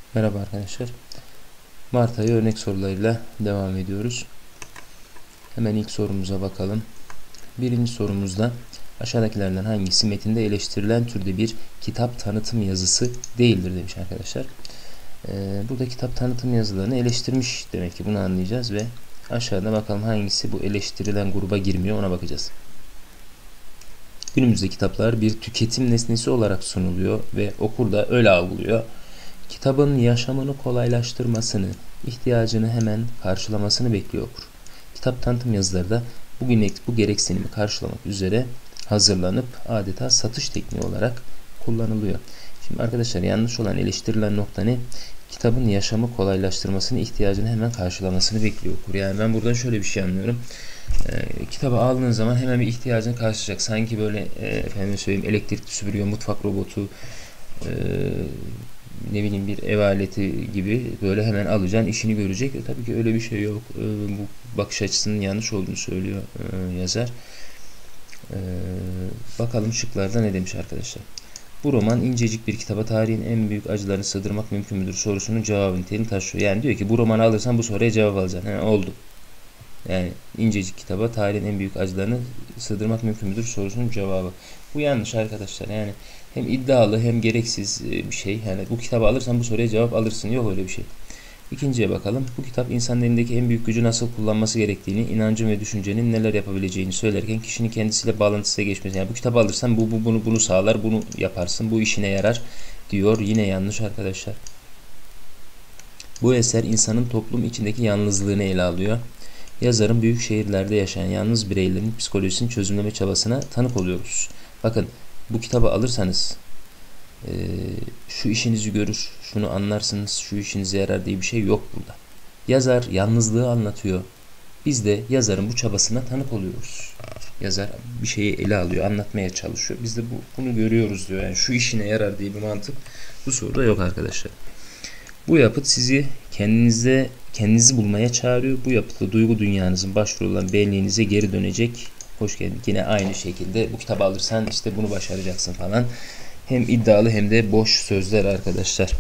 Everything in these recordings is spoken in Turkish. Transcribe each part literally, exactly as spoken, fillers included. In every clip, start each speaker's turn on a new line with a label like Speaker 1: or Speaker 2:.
Speaker 1: Merhaba arkadaşlar. Mart ayı örnek sorularıyla devam ediyoruz. Hemen ilk sorumuza bakalım. Birinci sorumuzda aşağıdakilerden hangisi metinde eleştirilen türde bir kitap tanıtım yazısı değildir demiş arkadaşlar. Ee, burada kitap tanıtım yazılarını eleştirmiş demek ki, bunu anlayacağız ve aşağıda bakalım hangisi bu eleştirilen gruba girmiyor, ona bakacağız. Günümüzde kitaplar bir tüketim nesnesi olarak sunuluyor ve okur da öyle algılıyor. Kitabın yaşamını kolaylaştırmasını, ihtiyacını hemen karşılamasını bekliyor okur. Kitap tanıtım yazıları da bugün bu gereksinimi karşılamak üzere hazırlanıp adeta satış tekniği olarak kullanılıyor. Şimdi arkadaşlar, yanlış olan eleştirilen nokta ne? Kitabın yaşamı kolaylaştırmasını, ihtiyacını hemen karşılamasını bekliyor okur. Yani ben buradan şöyle bir şey anlıyorum. E, kitabı aldığın zaman hemen bir ihtiyacını karşılayacak. Sanki böyle e, efendim söyleyeyim, elektrikli süpürge, mutfak robotu, e, ne bileyim bir ev aleti gibi böyle hemen alacaksın, işini görecek. E, tabii ki öyle bir şey yok. E, bu bakış açısının yanlış olduğunu söylüyor e, yazar. E, bakalım şıklarda ne demiş arkadaşlar. Bu roman incecik bir kitaba tarihin en büyük acılarını sığdırmak mümkün müdür sorusunun cevabını niteliğini taşıyor. Yani diyor ki bu romanı alırsan bu soruya cevap alacaksın. He, oldu. Yani incecik kitaba tarihin en büyük acılarını sığdırmak mümkün müdür sorusunun cevabı. Bu yanlış arkadaşlar. Yani hem iddialı hem gereksiz bir şey. Yani bu kitabı alırsan bu soruya cevap alırsın. Yok öyle bir şey. İkinciye bakalım. Bu kitap insanın elindeki en büyük gücü nasıl kullanması gerektiğini, inancın ve düşüncenin neler yapabileceğini söylerken kişinin kendisiyle bağlantısına geçmesi. Yani bu kitabı alırsan bu, bu bunu bunu sağlar, bunu yaparsın, bu işine yarar diyor. Yine yanlış arkadaşlar. Bu eser insanın toplum içindeki yalnızlığını ele alıyor. Yazarın büyük şehirlerde yaşayan yalnız bireylerin psikolojisini çözümleme çabasına tanık oluyoruz. Bakın, bu kitabı alırsanız e, şu işinizi görür, şunu anlarsınız, şu işinize yarar diye bir şey yok burada. Yazar yalnızlığı anlatıyor. Biz de yazarın bu çabasına tanık oluyoruz. Yazar bir şeyi ele alıyor, anlatmaya çalışıyor. Biz de bu, bunu görüyoruz diyor. Yani şu işine yarar diye bir mantık bu soruda yok arkadaşlar. Bu yapıt sizi kendinize kendinizi bulmaya çağırıyor. Bu yapıtla duygu dünyanızın başrolü olan benliğinize geri dönecek. Hoş geldin. Yine aynı şekilde bu kitabı alırsan işte bunu başaracaksın falan. Hem iddialı hem de boş sözler arkadaşlar.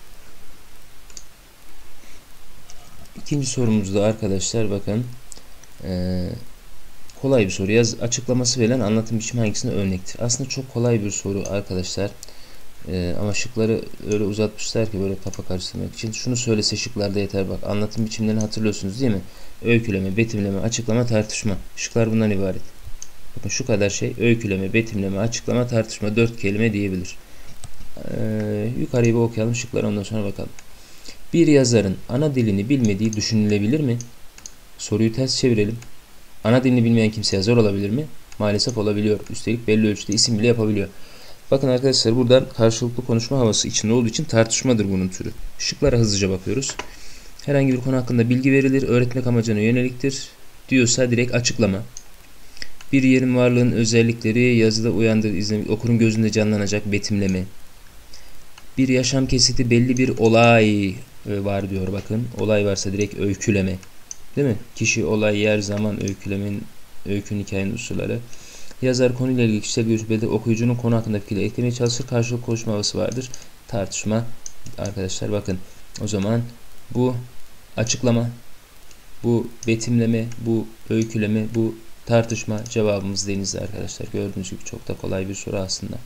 Speaker 1: İkinci sorumuzda arkadaşlar bakın. Ee, kolay bir soru. Yaz açıklaması verilen anlatım biçimi hangisine örnektir? Aslında çok kolay bir soru arkadaşlar. Ee, ama şıkları öyle uzatmışlar ki böyle kafa karıştırmak için. Şunu söylese şıklarda yeter bak. Anlatım biçimlerini hatırlıyorsunuz değil mi? Öyküleme, betimleme, açıklama, tartışma. Şıklar bundan ibaret. Bakın şu kadar şey. Öyküleme, betimleme, açıklama, tartışma. Dört kelime diyebilir. Ee, yukarıyı bir okuyalım şıkları, ondan sonra bakalım. Bir yazarın ana dilini bilmediği düşünülebilir mi? Soruyu ters çevirelim. Ana dilini bilmeyen kimse yazar olabilir mi? Maalesef olabiliyor. Üstelik belli ölçüde isim bile yapabiliyor. Bakın arkadaşlar, burada karşılıklı konuşma havası içinde olduğu için tartışmadır bunun türü. Şıklara hızlıca bakıyoruz. Herhangi bir konu hakkında bilgi verilir, öğretmek amacına yöneliktir diyorsa direkt açıklama. Bir yerin varlığının özellikleri yazıda uyandırır, izlemek, okurun gözünde canlanacak, betimleme. Bir yaşam kesiti belli bir olay var diyor bakın. Olay varsa direkt öyküleme. Değil mi? Kişi, olay, yer, zaman, öykülemin, öykünün hikayenin unsurları. Yazar konuyla ilgili kişisel görüş belirtir. Okuyucunun konu hakkında fikirleri eklemeye çalışır. Karşılıklı konuşma havası vardır. Tartışma. Arkadaşlar bakın. O zaman bu açıklama, bu betimleme, bu öyküleme, bu tartışma, cevabımız denizli arkadaşlar. Gördüğünüz gibi çok da kolay bir soru aslında.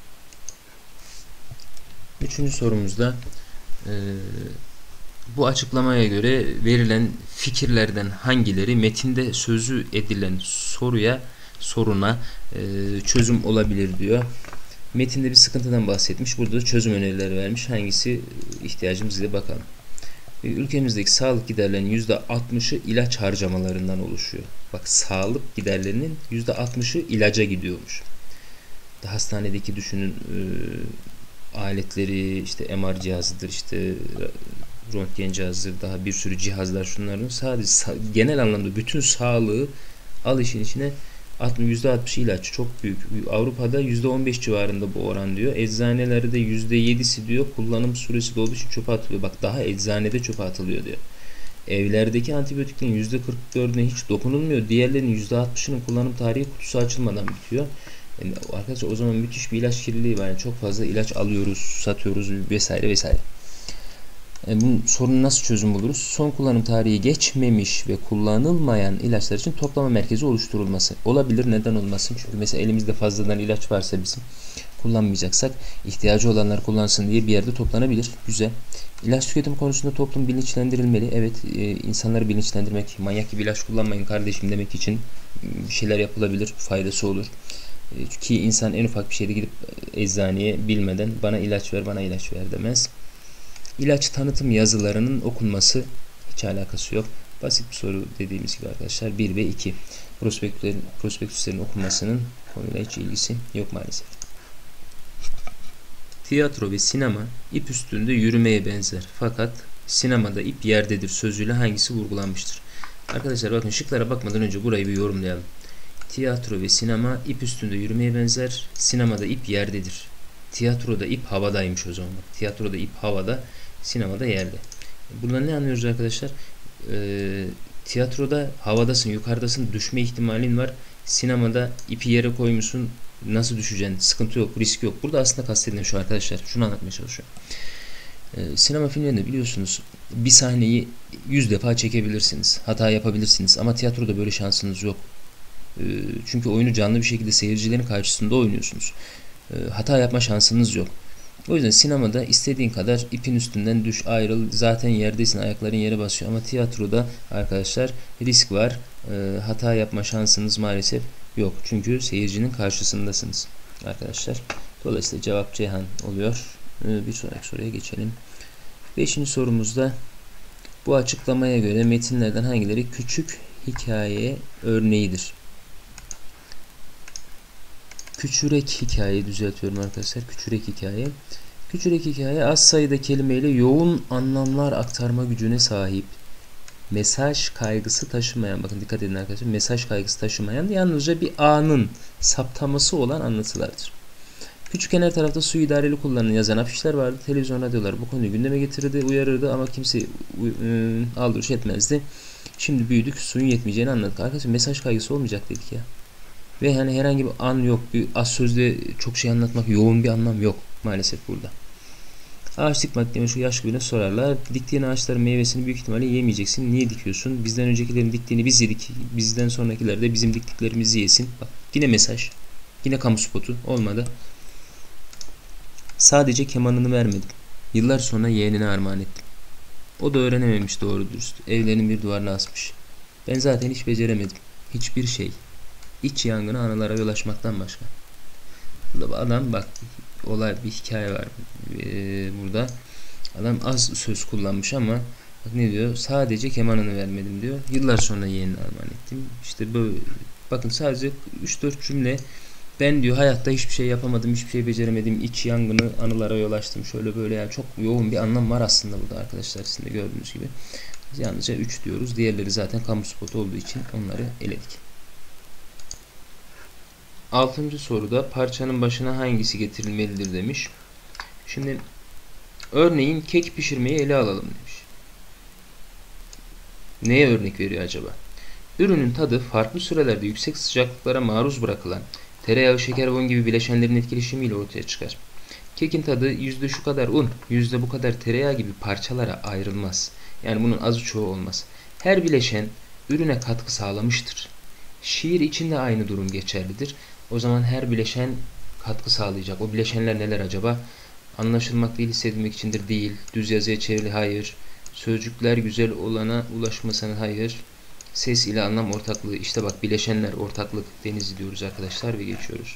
Speaker 1: Üçüncü sorumuzda e, bu açıklamaya göre verilen fikirlerden hangileri metinde sözü edilen soruya soruna e, çözüm olabilir diyor. Metinde bir sıkıntıdan bahsetmiş. Burada da çözüm önerileri vermiş. Hangisi ihtiyacımız diye bakalım. E, ülkemizdeki sağlık giderlerinin yüzde altmışı ilaç harcamalarından oluşuyor. Bak, sağlık giderlerinin yüzde altmışı ilaca gidiyormuş. Da hastanedeki düşünün e, aletleri, işte M R cihazıdır, işte röntgen cihazıdır, daha bir sürü cihazlar, şunların sadece genel anlamda bütün sağlığı al işin içine. yüzde altmış ilaç, çok büyük. Avrupa'da yüzde on beş civarında bu oran diyor. Eczanelerde yüzde yedisi diyor kullanım süresi dolduğu için çöpe atılıyor. Bak, daha eczanede çöpe atılıyor diyor. Evlerdeki antibiyotiklerin yüzde kırk dördüne hiç dokunulmuyor. Diğerlerinin yüzde altmışının kullanım tarihi kutusu açılmadan bitiyor. Yani arkadaşlar, o zaman müthiş bir ilaç kirliliği var. Yani çok fazla ilaç alıyoruz, satıyoruz vesaire vesaire. E, bunun sorunu nasıl çözüm buluruz? Son kullanım tarihi geçmemiş ve kullanılmayan ilaçlar için toplama merkezi oluşturulması. Olabilir, neden olmasın? Çünkü mesela elimizde fazladan ilaç varsa bizim kullanmayacaksak ihtiyacı olanlar kullansın diye bir yerde toplanabilir. Güzel. İlaç tüketimi konusunda toplum bilinçlendirilmeli. Evet, e, insanları bilinçlendirmek, manyak gibi ilaç kullanmayın kardeşim demek için bir şeyler yapılabilir, faydası olur. E, ki insan en ufak bir şeyde gidip eczaneye bilmeden bana ilaç ver, bana ilaç ver demez. İlaç tanıtım yazılarının okunması hiç alakası yok. Basit bir soru dediğimiz gibi arkadaşlar. bir ve iki. Prospektüslerin, prospektüslerin okunmasının konuyla hiç ilgisi yok maalesef. Tiyatro ve sinema ip üstünde yürümeye benzer. Fakat sinemada ip yerdedir sözüyle hangisi vurgulanmıştır? Arkadaşlar bakın, şıklara bakmadan önce burayı bir yorumlayalım. Tiyatro ve sinema ip üstünde yürümeye benzer. Sinemada ip yerdedir. Tiyatroda ip havadaymış o zaman. Tiyatroda ip havada, sinemada yerde. Bundan ne anlıyoruz arkadaşlar? Ee, tiyatroda havadasın, yukarıdasın, düşme ihtimalin var. Sinemada ipi yere koymuşsun, nasıl düşeceksin? Sıkıntı yok, risk yok. Burada aslında kastedilen şu arkadaşlar. Şunu anlatmaya çalışıyorum. Ee, sinema filmlerinde biliyorsunuz bir sahneyi yüz defa çekebilirsiniz. Hata yapabilirsiniz. Ama tiyatroda böyle şansınız yok. Ee, çünkü oyunu canlı bir şekilde seyircilerin karşısında oynuyorsunuz. Ee, hata yapma şansınız yok. O yüzden sinemada istediğin kadar ipin üstünden düş, ayrıl, zaten yerdesin, ayakların yere basıyor. Ama tiyatroda arkadaşlar risk var. Ee, hata yapma şansınız maalesef yok. Çünkü seyircinin karşısındasınız arkadaşlar. Dolayısıyla cevap Ceyhan oluyor. Ee, bir sonraki soruya geçelim. Beşinci sorumuzda bu açıklamaya göre metinlerden hangileri küçük hikaye örneğidir? Küçürek hikaye düzeltiyorum arkadaşlar. Küçürek hikaye. Küçürek hikaye az sayıda kelimeyle yoğun anlamlar aktarma gücüne sahip. Mesaj kaygısı taşımayan, bakın dikkat edin arkadaşlar, mesaj kaygısı taşımayan, yalnızca bir anın saptaması olan anlatılardır. Küçükken her tarafta su idareli kullanılan yazan afişler vardı. Televizyon, radyolar bu konuyu gündeme getirirdi, uyarırdı ama kimse ıı, aldırış etmezdi. Şimdi büyüdük, suyun yetmeyeceğini anladık. Arkadaşlar mesaj kaygısı olmayacak dedik ya. Ve yani herhangi bir an yok. Bir az sözle çok şey anlatmak, yoğun bir anlam yok maalesef burada. Ağaç dikmek demiş, şu yaş gününe sorarlar. Diktiğin ağaçların meyvesini büyük ihtimalle yemeyeceksin. Niye dikiyorsun? Bizden öncekilerin diktiğini biz yedik. Bizden sonrakiler de bizim diktiklerimizi yesin. Bak yine mesaj. Yine kamu spotu. Olmadı. Sadece kemanını vermedim. Yıllar sonra yeğenine armağan ettim. O da öğrenememiş doğru dürüst. Evlerinin bir duvarına asmış. Ben zaten hiç beceremedim. Hiçbir şey. İç yangını anılara yol açmaktan başka. Adam bak, olay bir hikaye var ee, burada. Adam az söz kullanmış ama bak ne diyor? Sadece kemanını vermedim diyor. Yıllar sonra yeğenine armağan ettim. İşte böyle bakın, sadece üç dört cümle. Ben diyor hayatta hiçbir şey yapamadım, hiçbir şey beceremedim. İç yangını anılara yol açtım. Şöyle böyle, yani çok yoğun bir anlam var aslında burada arkadaşlar, sizin de gördüğünüz gibi. Biz yalnızca üç diyoruz. Diğerleri zaten kamu spotu olduğu için onları eledik. Altıncı soruda parçanın başına hangisi getirilmelidir demiş. Şimdi örneğin kek pişirmeyi ele alalım demiş. Neye örnek veriyor acaba? Ürünün tadı farklı sürelerde yüksek sıcaklıklara maruz bırakılan tereyağı, şeker ve un gibi bileşenlerin etkileşimiyle ortaya çıkar. Kekin tadı yüzde şu kadar un, yüzde bu kadar tereyağı gibi parçalara ayrılmaz. Yani bunun azı çoğu olmaz. Her bileşen ürüne katkı sağlamıştır. Şiir için de aynı durum geçerlidir. O zaman her bileşen katkı sağlayacak. O bileşenler neler acaba? Anlaşılmak değil, hissedilmek içindir değil. Düz yazıya çevrili hayır. Sözcükler güzel olana ulaşmasına hayır. Ses ile anlam ortaklığı. İşte bak, bileşenler, ortaklık, denizi diyoruz arkadaşlar ve geçiyoruz.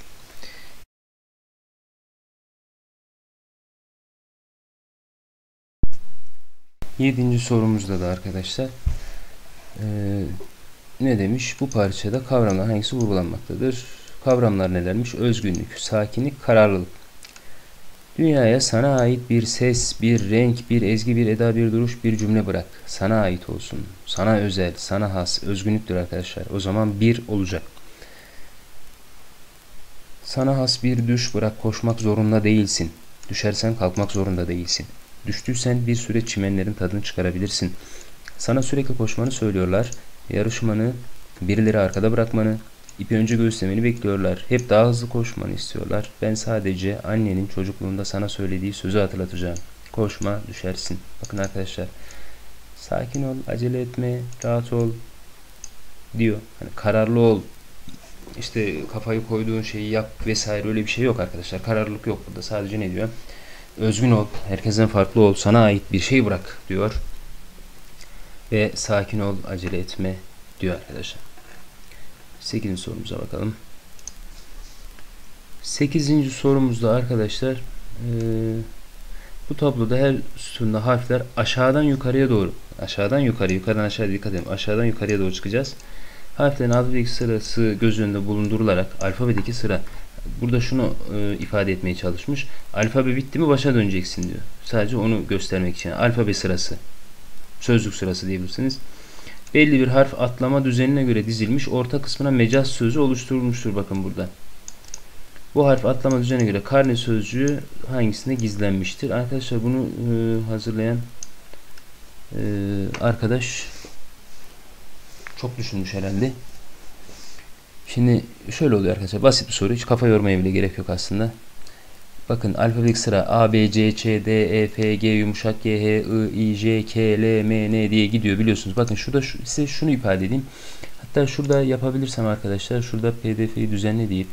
Speaker 1: Yedinci sorumuzda da arkadaşlar ee, ne demiş? Bu parçada kavramlar hangisi vurgulanmaktadır? Kavramlar nelermiş? Özgünlük, sakinlik, kararlılık. Dünyaya sana ait bir ses, bir renk, bir ezgi, bir eda, bir duruş, bir cümle bırak. Sana ait olsun. Sana özel, sana has. Özgünlüktür arkadaşlar. O zaman bir olacak. Sana has bir düş bırak, koşmak zorunda değilsin. Düşersen kalkmak zorunda değilsin. Düştüysen bir süre çimenlerin tadını çıkarabilirsin. Sana sürekli koşmanı söylüyorlar. Yarışmanı, birileri arkada bırakmanı, ipi önce göğüslemeni bekliyorlar. Hep daha hızlı koşmanı istiyorlar. Ben sadece annenin çocukluğunda sana söylediği sözü hatırlatacağım. koşma, düşersin. Bakın arkadaşlar. Sakin ol, acele etme, rahat ol diyor. Hani kararlı ol. İşte kafayı koyduğun şeyi yap vesaire, öyle bir şey yok arkadaşlar. Kararlılık yok burada. Sadece ne diyor? Özgün ol, herkesten farklı ol, sana ait bir şey bırak diyor. Ve sakin ol, acele etme diyor arkadaşlar. sekizinci sorumuza bakalım. sekizinci sorumuzda arkadaşlar e, bu tabloda her sütunda harfler aşağıdan yukarıya doğru, aşağıdan yukarı, yukarıdan aşağıya dikkat edin, aşağıdan yukarıya doğru çıkacağız. Harflerin alfabedeki sırası göz önünde bulundurularak alfabedeki sıra, burada şunu e, ifade etmeye çalışmış. Alfabe bitti mi başa döneceksin diyor. Sadece onu göstermek için. Alfabe sırası, sözlük sırası diyebilirsiniz. Belli bir harf atlama düzenine göre dizilmiş, orta kısmına mecaz sözü oluşturulmuştur. Bakın burada. Bu harf atlama düzenine göre karne sözcüğü hangisinde gizlenmiştir? Arkadaşlar bunu e, hazırlayan e, arkadaş çok düşünmüş herhalde. Şimdi şöyle oluyor arkadaşlar. Basit bir soru. Hiç kafa yormaya bile gerek yok aslında. Bakın alfabetik sıra A, B, C, Ç, D, E, F, G, yumuşak G, H, I, I, J, K, L, M, N diye gidiyor biliyorsunuz. Bakın şurada şu, size şunu ifade edeyim. Hatta şurada yapabilirsem arkadaşlar, şurada P D F'yi düzenle deyip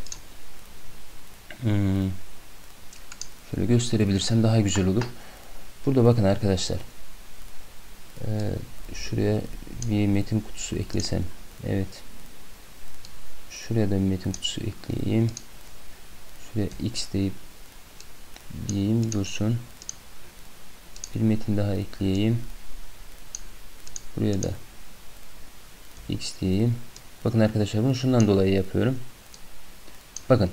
Speaker 1: hmm, şöyle gösterebilirsem daha güzel olur. Burada bakın arkadaşlar. Ee, şuraya bir metin kutusu eklesem. Evet. Şuraya da bir metin kutusu ekleyeyim. Şuraya X deyip diyeyim dursun. Bir metin daha ekleyeyim. Buraya da X diyeyim. Bakın arkadaşlar bunu şundan dolayı yapıyorum. Bakın.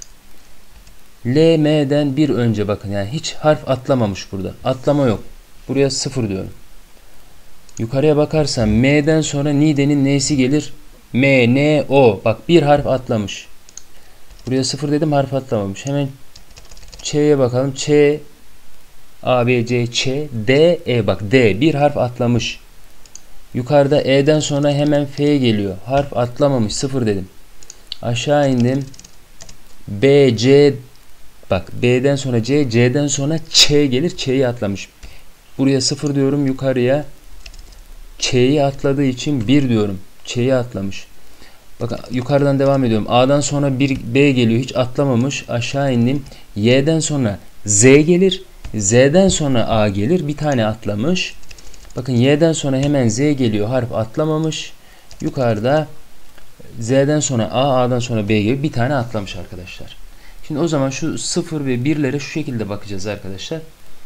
Speaker 1: L, M'den bir önce bakın. Yani hiç harf atlamamış burada. Atlama yok. Buraya sıfır diyorum. Yukarıya bakarsam M'den sonra Nide'nin N'si gelir. M, N, O. Bak bir harf atlamış. Buraya sıfır dedim, harf atlamamış. Hemen Ç'ye bakalım. Ç, A, B, C, Ç, D, E. Bak D. Bir harf atlamış. Yukarıda E'den sonra hemen F geliyor. Harf atlamamış. Sıfır dedim. Aşağı indim. B, C. Bak B'den sonra C, C'den sonra Ç gelir. Ç'yi atlamış. Buraya sıfır diyorum. Yukarıya Ç'yi atladığı için bir diyorum. Ç'yi atlamış. Bakın yukarıdan devam ediyorum. A'dan sonra bir B geliyor. Hiç atlamamış. Aşağı indim. Y'den sonra Z gelir. Z'den sonra A gelir. Bir tane atlamış. Bakın Y'den sonra hemen Z geliyor. Harf atlamamış. Yukarıda Z'den sonra A, A'dan sonra B gibi bir tane atlamış arkadaşlar. Şimdi o zaman şu sıfır ve birlere şu şekilde bakacağız arkadaşlar.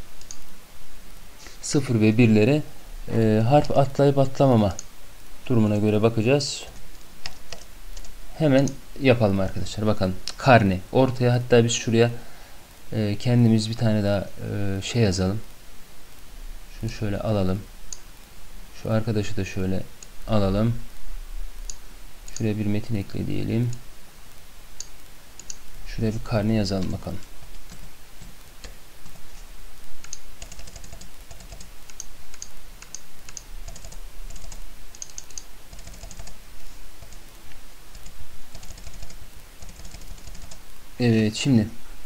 Speaker 1: sıfır ve birlere e, harf atlayıp atlamama durumuna göre bakacağız. Hemen yapalım arkadaşlar. Bakalım. Karne. Ortaya hatta biz şuraya e, kendimiz bir tane daha e, şey yazalım. Şunu şöyle alalım. Şu arkadaşı da şöyle alalım. Şuraya bir metin ekle diyelim. Şuraya bir karne yazalım bakalım. Evet, şimdi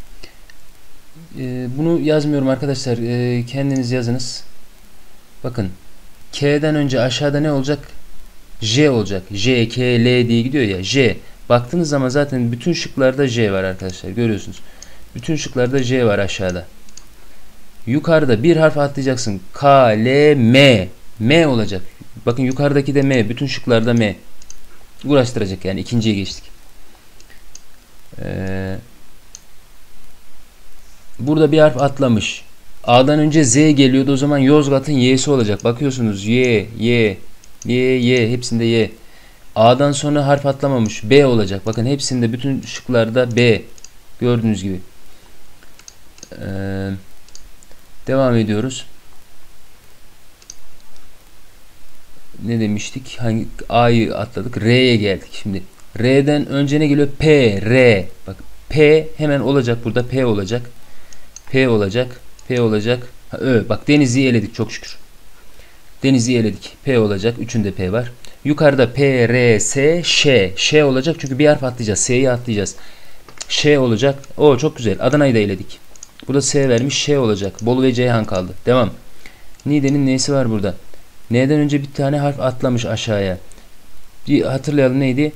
Speaker 1: e, bunu yazmıyorum arkadaşlar. E, kendiniz yazınız. Bakın. K'den önce aşağıda ne olacak? J olacak. J, K, L diye gidiyor ya. J. Baktığınız zaman zaten bütün şıklarda J var arkadaşlar. Görüyorsunuz. Bütün şıklarda J var aşağıda. Yukarıda bir harf atlayacaksın. K, L, M. M olacak. Bakın yukarıdaki de M. Bütün şıklarda M. Uğraştıracak yani. İkinciye geçtik. Ee, burada bir harf atlamış. A'dan önce Z geliyordu. O zaman Yozgat'ın Y'si olacak. Bakıyorsunuz. Y, Y, Y, Y. Hepsinde Y. A'dan sonra harf atlamamış. B olacak. Bakın hepsinde, bütün şıklarda B. Gördüğünüz gibi. Ee, devam ediyoruz. Ne demiştik? Hangi A'yı atladık? R'ye geldik. Şimdi R'den önce ne geliyor? P, R. Bak P hemen olacak burada. P olacak. P olacak. P olacak. Ha, Ö. Bak Denizli'yi eledik çok şükür. Denizli'yi eledik. P olacak. Üçünde P var. Yukarıda P, R, S, Ş. Ş olacak çünkü bir harf atlayacağız. S'yi atlayacağız. Ş olacak. O çok güzel. Adana'yı da eledik. Burada S vermiş. Ş olacak. Bolu ve Ceyhan kaldı. Devam. Niğde'nin nesi var burada? N'den önce bir tane harf atlamış aşağıya. Bir hatırlayalım neydi?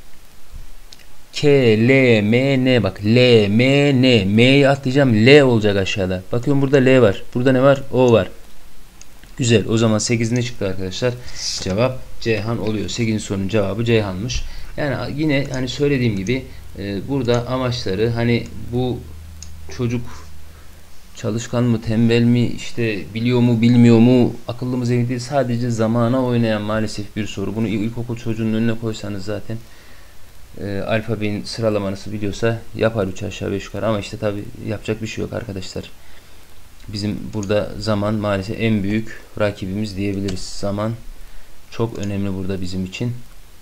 Speaker 1: K, L, M, N. Bak L, M, N. M'yi atlayacağım. L olacak aşağıda. Bakıyorum burada L var. Burada ne var? O var. Güzel. O zaman sekiz ne çıktı arkadaşlar? Cevap Ceyhan oluyor. sekizinci sorunun cevabı Ceyhan'mış. Yani yine hani söylediğim gibi e, burada amaçları hani bu çocuk çalışkan mı, tembel mi, işte biliyor mu, bilmiyor mu, akıllı mı, zeki değil, sadece zamana oynayan maalesef bir soru. Bunu ilkokul çocuğunun önüne koysanız zaten e, alfabenin sıralamanızı biliyorsa yapar üç aşağı beş yukarı, ama işte tabi yapacak bir şey yok arkadaşlar. Bizim burada zaman maalesef en büyük rakibimiz diyebiliriz. Zaman çok önemli burada bizim için.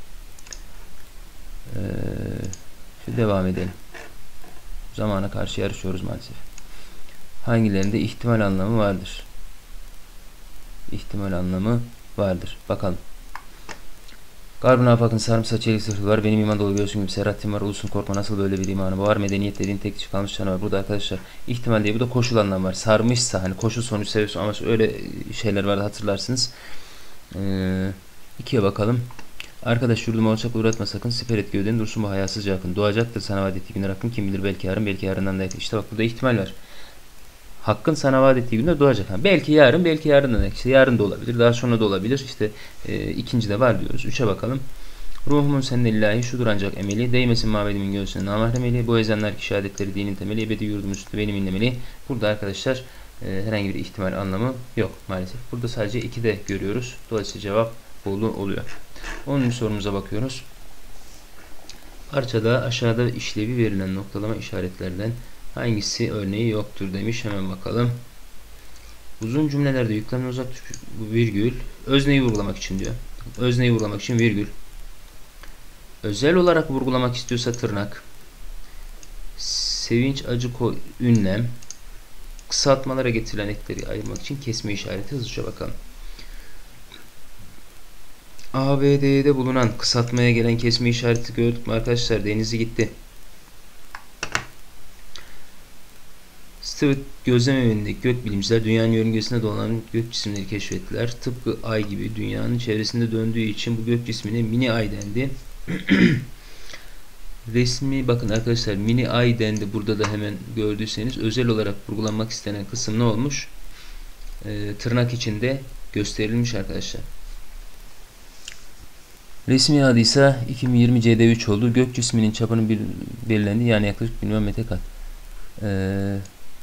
Speaker 1: Ee, şu devam edelim. Zamana karşı yarışıyoruz maalesef. Hangilerinde ihtimal anlamı vardır? İhtimal anlamı vardır. Bakalım. Garbın afakın sarımsaç çelik sırtı var. Benim iman dolu göğsüm gibi serhatim var. Ulusun korkma, nasıl böyle bir imanı var? Medeniyet dediğin tek kişi kalmış canı var. Burada arkadaşlar ihtimal diye, bu da koşul anlamı var. Sarmışsa hani koşul sonuç sebep ama öyle şeyler vardı, hatırlarsınız. Ee, ikiye bakalım. Arkadaş yurduma alçak uğratma sakın. Siper et gövdeni dursun bu hayasızca akın. Doğacaktır sana vaat ettiği günler hakkın. Kim bilir belki yarın, belki yarından da yakın. İşte bak burada ihtimal var. Hakkın sana vaat ettiği günler doğacak. Ha, belki yarın, belki yarından da. İşte yarın da olabilir, daha sonra da olabilir. İşte e, ikinci de var diyoruz. Üçe bakalım. Ruhumun seninle ilahi şudur ancak emeli. Değmesin mabedimin göğsüne namahremeli. Bu ezenler ki şehadetleri dinin temeli. Ebedi yurdum üstü benim inlemeli. Burada arkadaşlar e, herhangi bir ihtimal anlamı yok maalesef. Burada sadece iki de görüyoruz. Dolayısıyla cevap Bolu oluyor. onuncu sorumuza bakıyoruz. Parçada aşağıda işlevi verilen noktalama işaretlerden hangisi örneği yoktur demiş. Hemen bakalım. Uzun cümlelerde yüklemden uzak virgül. Özneyi vurgulamak için diyor. Özneyi vurgulamak için virgül. Özel olarak vurgulamak istiyorsa tırnak. Sevinç, acı, ünlem. Kısaltmalara getirilen ekleri ayırmak için kesme işareti. Hızlıca bakalım. A B D'de bulunan kısaltmaya gelen kesme işareti gördük mü arkadaşlar? Denizi gitti. Stewart gözlem evindeki gökbilimciler dünyanın yörüngesinde dolanan gök cisimleri keşfettiler. Tıpkı ay gibi dünyanın çevresinde döndüğü için bu gök cismine mini ay dendi. Resmi bakın arkadaşlar, mini ay dendi. Burada da hemen gördüyseniz özel olarak vurgulanmak istenen kısım ne olmuş? Ee, tırnak içinde gösterilmiş arkadaşlar. Resmi adı ise iki bin yirmi C D üç oldu. Gök cisminin çapının bir belirlendi. Yani yaklaşık bir milyon metrekare. Ee,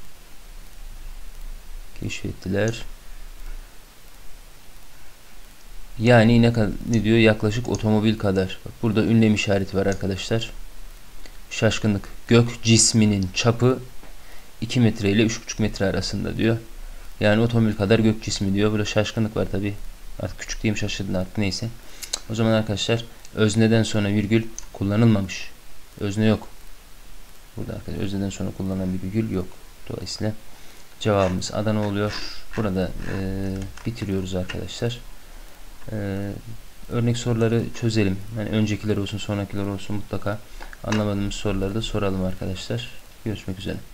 Speaker 1: keşfettiler. Yani ne kadar, ne diyor? Yaklaşık otomobil kadar. Bak, burada ünlem işareti var arkadaşlar. Şaşkınlık. Gök cisminin çapı iki metre ile üç buçuk metre arasında diyor. Yani otomobil kadar gök cismi diyor. Burada şaşkınlık var tabi. Artık küçük diyeyim, şaşırdın artık, neyse. O zaman arkadaşlar özneden sonra virgül kullanılmamış. Özne yok. Burada arkadaşlar özneden sonra kullanılan bir virgül yok. Dolayısıyla cevabımız Adana oluyor. Burada e, bitiriyoruz arkadaşlar. E, örnek soruları çözelim. Yani öncekiler olsun, sonrakiler olsun, mutlaka anlamadığımız soruları da soralım arkadaşlar. Görüşmek üzere.